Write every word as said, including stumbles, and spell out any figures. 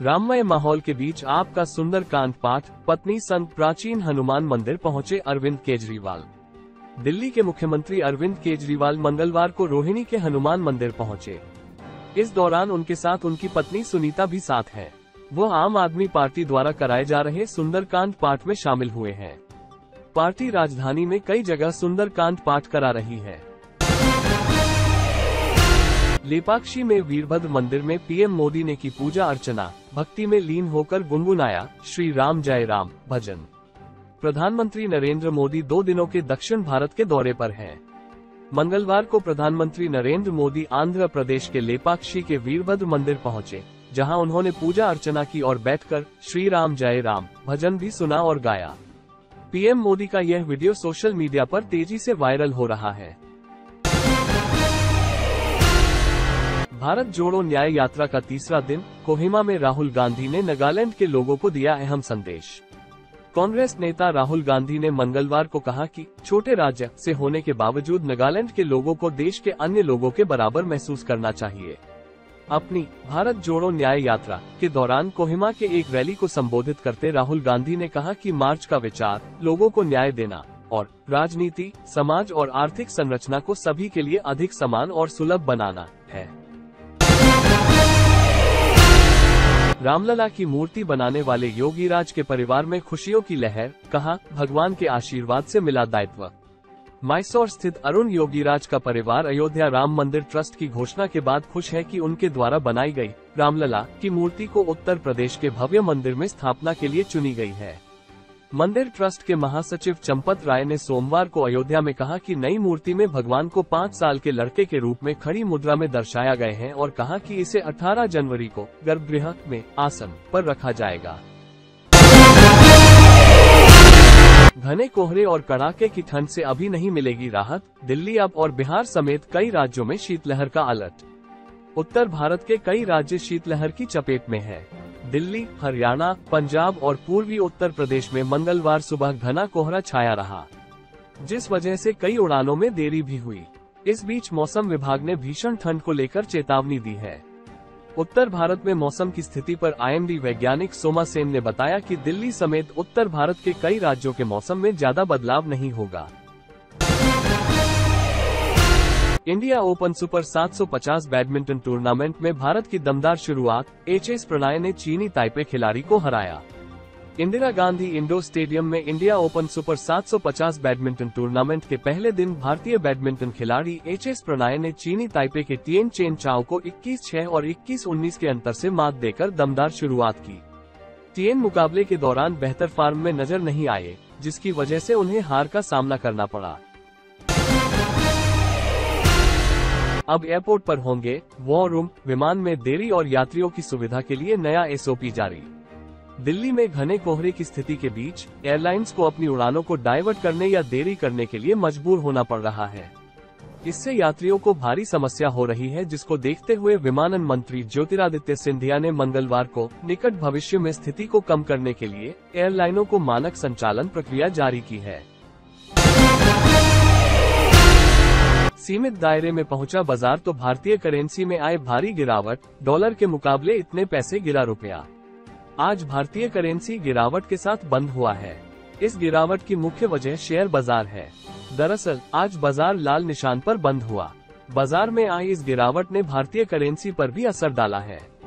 राममय माहौल के बीच आपका सुंदरकांड पाठ, पत्नी संग प्राचीन हनुमान मंदिर पहुंचे अरविंद केजरीवाल। दिल्ली के मुख्यमंत्री अरविंद केजरीवाल मंगलवार को रोहिणी के हनुमान मंदिर पहुंचे। इस दौरान उनके साथ उनकी पत्नी सुनीता भी साथ हैं। वो आम आदमी पार्टी द्वारा कराए जा रहे सुंदरकांड पाठ में शामिल हुए हैं। पार्टी राजधानी में कई जगह सुंदरकांड पाठ करा रही है। लेपाक्षी में वीरभद्र मंदिर में पीएम मोदी ने की पूजा अर्चना, भक्ति में लीन होकर गुनगुनाया श्री राम जय राम भजन। प्रधानमंत्री नरेंद्र मोदी दो दिनों के दक्षिण भारत के दौरे पर हैं। मंगलवार को प्रधानमंत्री नरेंद्र मोदी आंध्र प्रदेश के लेपाक्षी के वीरभद्र मंदिर पहुंचे, जहां उन्होंने पूजा अर्चना की और बैठकर श्री राम जय राम भजन भी सुना और गाया। पीएम मोदी का यह वीडियो सोशल मीडिया पर तेजी से वायरल हो रहा है। भारत जोड़ो न्याय यात्रा का तीसरा दिन, कोहिमा में राहुल गांधी ने नागालैंड के लोगों को दिया अहम संदेश। कांग्रेस नेता राहुल गांधी ने मंगलवार को कहा कि छोटे राज्य से होने के बावजूद नागालैंड के लोगों को देश के अन्य लोगों के बराबर महसूस करना चाहिए। अपनी भारत जोड़ो न्याय यात्रा के दौरान कोहिमा के एक रैली को संबोधित करते राहुल गांधी ने कहा कि मार्च का विचार लोगों को न्याय देना और राजनीति, समाज और आर्थिक संरचना को सभी के लिए अधिक समान और सुलभ बनाना है। रामलला की मूर्ति बनाने वाले योगीराज के परिवार में खुशियों की लहर, कहा भगवान के आशीर्वाद से मिला दायित्व। मैसूर स्थित अरुण योगीराज का परिवार अयोध्या राम मंदिर ट्रस्ट की घोषणा के बाद खुश है कि उनके द्वारा बनाई गई रामलला की मूर्ति को उत्तर प्रदेश के भव्य मंदिर में स्थापना के लिए चुनी गई है। मंदिर ट्रस्ट के महासचिव चंपत राय ने सोमवार को अयोध्या में कहा कि नई मूर्ति में भगवान को पाँच साल के लड़के के रूप में खड़ी मुद्रा में दर्शाया गए हैं और कहा कि इसे अठारह जनवरी को गर्भगृह में आसन पर रखा जाएगा। घने कोहरे और कड़ाके की ठंड से अभी नहीं मिलेगी राहत, दिल्ली अब और बिहार समेत कई राज्यों में शीतलहर का अलर्ट। उत्तर भारत के कई राज्य शीतलहर की चपेट में है। दिल्ली, हरियाणा, पंजाब और पूर्वी उत्तर प्रदेश में मंगलवार सुबह घना कोहरा छाया रहा, जिस वजह से कई उड़ानों में देरी भी हुई। इस बीच मौसम विभाग ने भीषण ठंड को लेकर चेतावनी दी है। उत्तर भारत में मौसम की स्थिति पर आईएमडी वैज्ञानिक सोमा सेन ने बताया कि दिल्ली समेत उत्तर भारत के कई राज्यों के मौसम में ज्यादा बदलाव नहीं होगा। इंडिया ओपन सुपर सात सौ पचास बैडमिंटन टूर्नामेंट में भारत की दमदार शुरुआत, एचएस प्रणय ने चीनी ताइपे खिलाड़ी को हराया। इंदिरा गांधी इंडोर स्टेडियम में इंडिया ओपन सुपर सात सौ पचास बैडमिंटन टूर्नामेंट के पहले दिन भारतीय बैडमिंटन खिलाड़ी एचएस प्रणय ने चीनी ताइपे के टिएन चेन चाओ को इक्कीस छह और इक्कीस उन्नीस के अंतर से मात देकर दमदार शुरुआत की। टिएन मुकाबले के दौरान बेहतर फॉर्म में नजर नहीं आए, जिसकी वजह से उन्हें हार का सामना करना पड़ा। अब एयरपोर्ट पर होंगे वॉर रूम, विमान में देरी और यात्रियों की सुविधा के लिए नया एसओपी जारी। दिल्ली में घने कोहरे की स्थिति के बीच एयरलाइंस को अपनी उड़ानों को डाइवर्ट करने या देरी करने के लिए मजबूर होना पड़ रहा है। इससे यात्रियों को भारी समस्या हो रही है, जिसको देखते हुए विमानन मंत्री ज्योतिरादित्य सिंधिया ने मंगलवार को निकट भविष्य में स्थिति को कम करने के लिए एयरलाइनों को मानक संचालन प्रक्रिया जारी की है। सीमित दायरे में पहुंचा बाजार तो भारतीय करेंसी में आए भारी गिरावट, डॉलर के मुकाबले इतने पैसे गिरा रुपया। आज भारतीय करेंसी गिरावट के साथ बंद हुआ है। इस गिरावट की मुख्य वजह शेयर बाजार है। दरअसल आज बाजार लाल निशान पर बंद हुआ। बाजार में आई इस गिरावट ने भारतीय करेंसी पर भी असर डाला है।